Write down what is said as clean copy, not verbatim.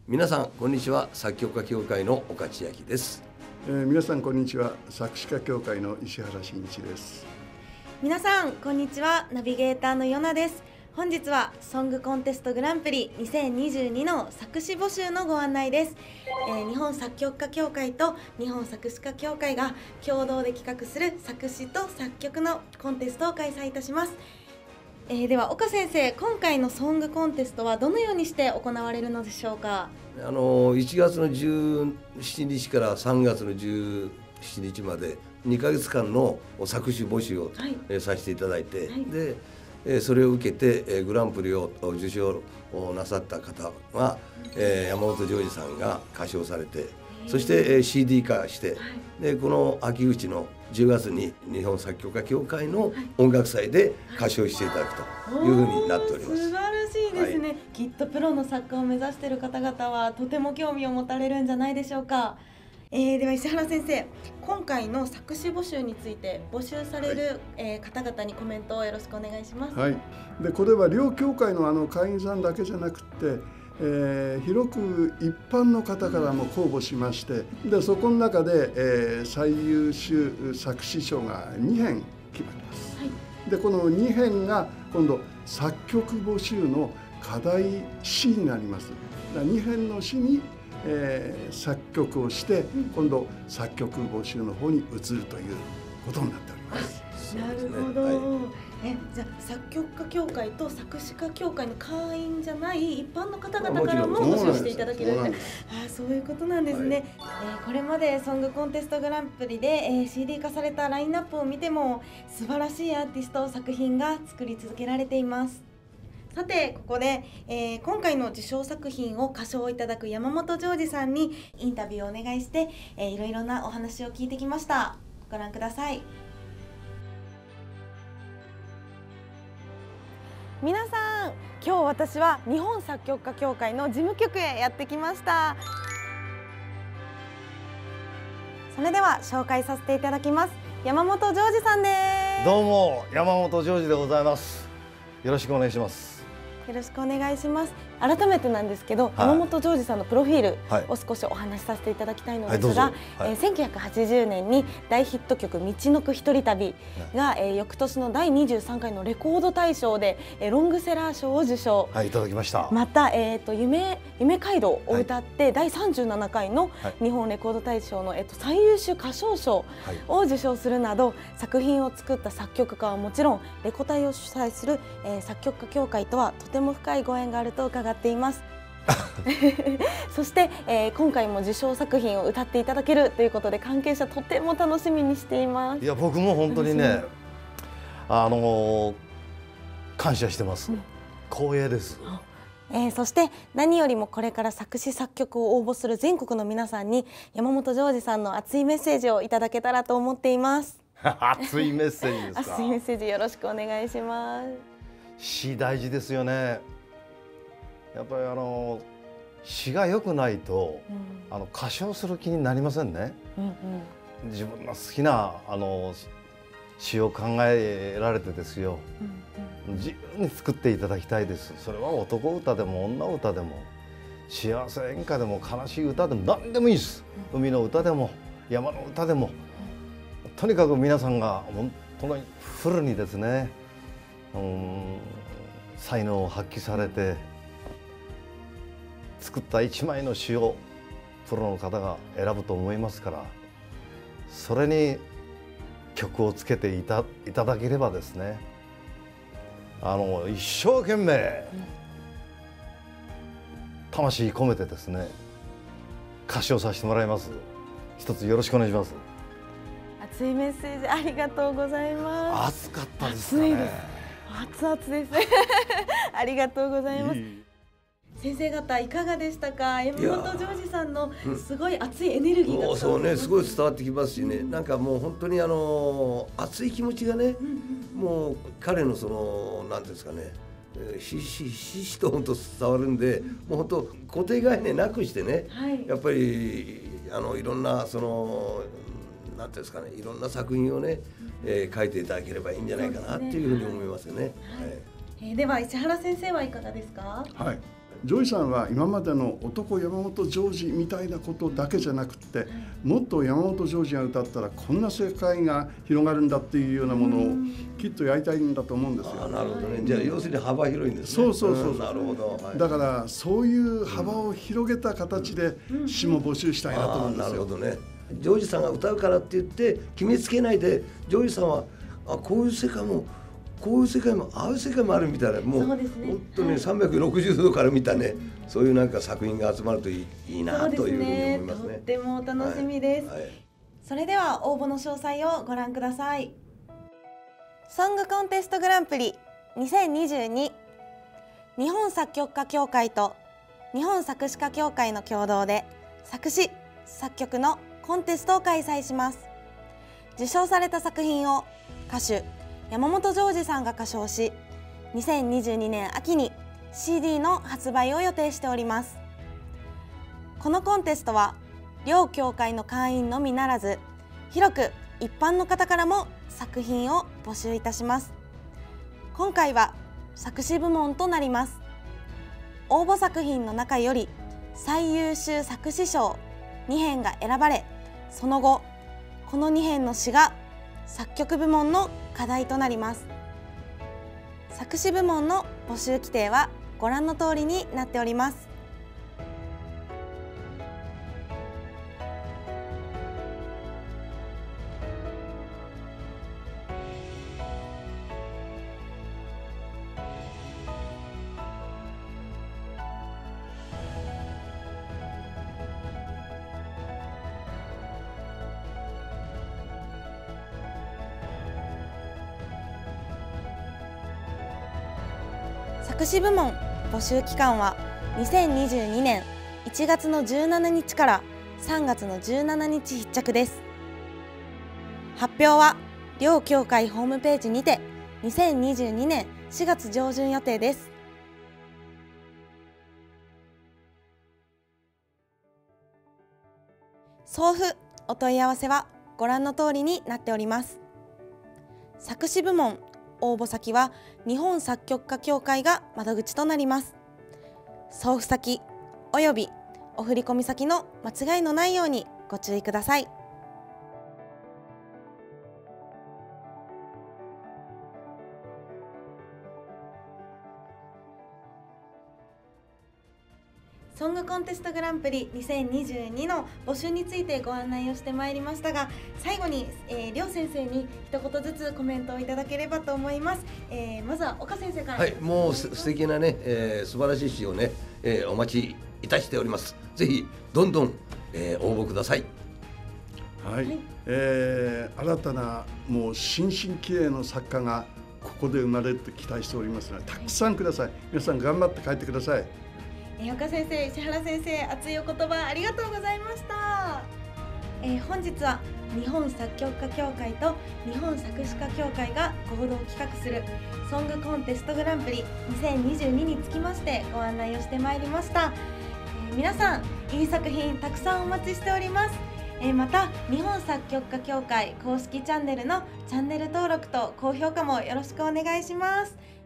皆さんこんにちは。作曲家協会の岡千秋です。 皆さんこんにちは。作詞家協会の石原慎一です。 皆さんこんにちは。ナビゲーターのヨナです。本日はソングコンテストグランプリ2022の作詞募集のご案内です。日本作曲家協会と日本作詞家協会が共同で企画する作詞と作曲のコンテストを開催いたします。では岡先生、今回のソングコンテストはどのようにして行われるのでしょうか。 1月の17日から3月の17日まで2ヶ月間の作詞募集を、させていただいて、でそれを受けてグランプリを受賞なさった方は山本譲二さんが歌唱されて、そして CD 化して、でこの秋口の10月に日本作曲家協会の音楽祭で歌唱していただくというふうになっております。 素晴らしいですね、きっとプロの作家を目指している方々はとても興味を持たれるんじゃないでしょうか。では石原先生、今回の作詞募集について募集される、方々にコメントをよろしくお願いします。 でこれは両協会の会員さんだけじゃなくて、広く一般の方からも公募しまして、でそこの中で、最優秀作詞賞が2編決まります。でこの2編が今度作曲募集の課題詩になります。2編の詩に作曲をして、今度作曲募集の方に移るということになっております。 なるほど、じゃあ作曲家協会と作詞家協会の会員じゃない一般の方々からも募集していただけるって、そういうことなんですね。これまでソングコンテストグランプリで、CD 化されたラインナップを見ても素晴らしいアーティスト作品が作り続けられています。さてここで、今回の受賞作品を歌唱いただく山本譲二さんにインタビューをお願いして、いろいろなお話を聞いてきました。ご覧ください。皆さん、今日私は日本作曲家協会の事務局へやってきました。それでは紹介させていただきます。山本譲二さんです。 どうも山本譲二でございます。よろしくお願いします。 よろしくお願いします。改めてなんですけど、山本譲二さんのプロフィールを少しお話しさせていただきたいのですが、1980年に大ヒット曲「みちのく一人旅」が、翌年の第23回のレコード大賞で、ロングセラー賞を受賞、 いただきました。 また、夢街道を歌って、第37回の日本レコード大賞の、最優秀歌唱賞を受賞するなど、作品を作った作曲家はもちろんレコ大を主催する、作曲家協会とはとても深いご縁があると伺っていますそして、今回も受賞作品を歌っていただけるということで、関係者とても楽しみにしています。 いや僕も本当にね、感謝してます。光栄です。 そして何よりもこれから作詞作曲を応募する全国の皆さんに山本譲二さんの熱いメッセージをいただけたらと思っています熱いメッセージですか。 熱いメッセージよろしくお願いします。 詩大事ですよね。やっぱり詩が良くないと、歌唱する気になりませんね。自分の好きな詩を考えられてですよ、自由に作っていただきたいです。それは男歌でも女歌でも幸せ演歌でも悲しい歌でも何でもいいです。海の歌でも山の歌でも、とにかく皆さんが本当にフルにですね、才能を発揮されて作った一枚の詩をプロの方が選ぶと思いますから、それに曲をつけていただければですね、一生懸命魂込めてですね歌唱させてもらいます。一つよろしくお願いします。 熱いメッセージありがとうございます。 熱かったですかね。 熱々ですありがとうございます。先生方いかがでしたか。山本譲二さんのすごい熱いエネルギーがそうね、すごい伝わってきますしね、なんかもう本当に熱い気持ちがね、もう彼のそのなんですかね、ひしひしと本当伝わるんで、もう本当固定概念なくしてね、やっぱりいろんなそのなんていうんですかね、いろんな作品をね、書いていただければいいんじゃないかなっていうふうに思いますよね。 では石原先生はいかがですか？ はい、ジョイさんは今までの男山本譲二みたいなことだけじゃなくて、もっと山本譲二が歌ったらこんな世界が広がるんだっていうようなものをきっとやりたいんだと思うんですよ。 なるほどね。じゃあ要するに幅広いんですね。 そう、 なるほど。 だからそういう幅を広げた形で詩も募集したいなと思うんですよ。 なるほどね。ジョージさんが歌うからって言って決めつけないで、ジョージさんはこういう世界もこういう世界もああいう世界もあるみたいな、もう本当に360度から見たね、そういうなんか作品が集まるといいなというふうに思いますね。 とっても楽しみです。それでは応募の詳細をご覧ください。ソングコンテストグランプリ2022、日本作曲家協会と日本作詞家協会の共同で作詞・作曲のコンテストを開催します。受賞された作品を歌手山本譲二さんが歌唱し、2022年秋に CD の発売を予定しております。このコンテストは両協会の会員のみならず、広く一般の方からも作品を募集いたします。今回は作詞部門となります。応募作品の中より最優秀作詞賞2編が選ばれ、その後この2編の詩が作曲部門の課題となります。作詞部門の募集規定はご覧の通りになっております。作詞部門募集期間は2022年1月の17日から3月の17日必着です。発表は両協会ホームページにて2022年4月上旬予定です。送付お問い合わせはご覧の通りになっております。作詞部門応募先は日本作曲家協会が窓口となります。送付先およびお振込先の間違いのないようにご注意ください。ソングコンテストグランプリ2022の募集についてご案内をしてまいりましたが、最後に、両先生に一言ずつコメントをいただければと思います。まずは岡先生から。はい、 もう素敵なね、素晴らしい詩をね、お待ちいたしております。ぜひどんどん、応募ください。 はい、新たなもう新進気鋭の作家がここで生まれると期待しておりますので、たくさんください。皆さん頑張って帰ってください。 岡先生、石原先生、熱いお言葉ありがとうございました。本日は日本作曲家協会と日本作詞家協会が合同企画するソングコンテストグランプリ2022につきましてご案内をしてまいりました。皆さんいい作品たくさんお待ちしております。また日本作曲家協会公式チャンネルのチャンネル登録と高評価もよろしくお願いします。